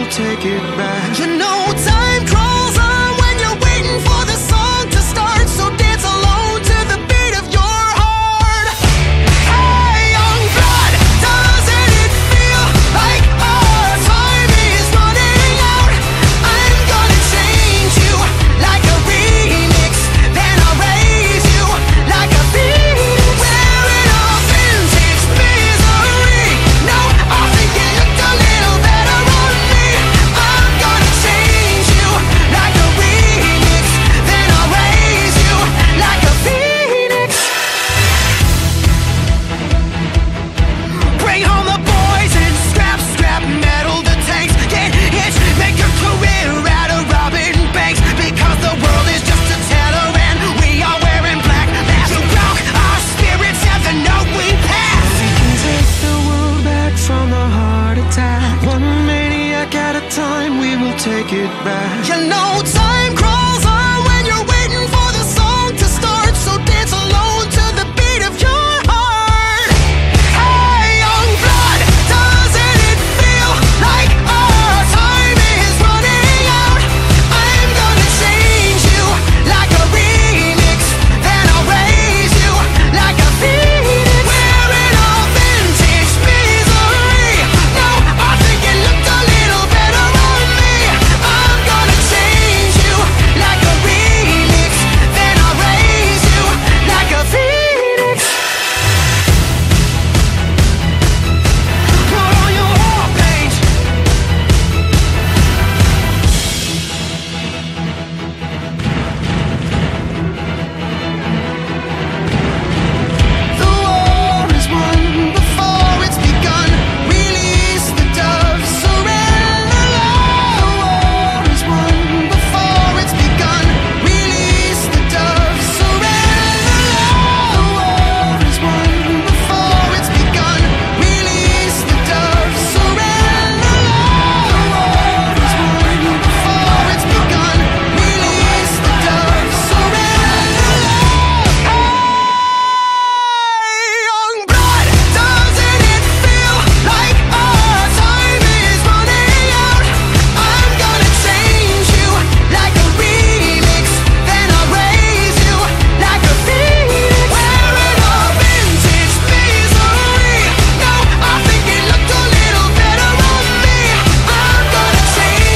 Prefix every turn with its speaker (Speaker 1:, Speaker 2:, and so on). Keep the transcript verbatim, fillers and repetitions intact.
Speaker 1: take it back.
Speaker 2: You know time crawls on when you're waiting for the song to start, so dance alone to the beat of your heart. Hey, young blood, doesn't it feel like our time is running out? I'm gonna change you like a remix, then I'll raise you like a phoenix. Wearing a vintage misery. No, I think it looked a little better on me. I'm gonna change you like a remix, then I'll raise you like a phoenix. Bring home the boys and scrap, scrap metal the tanks. Get hitched, make a career out of robbing banks, because the world is just a teller and we are wearing black masks. You broke our spirits and the note we passed.
Speaker 1: We can take the world back from the heart attack. One maniac at a time, we will take it back.
Speaker 2: You know time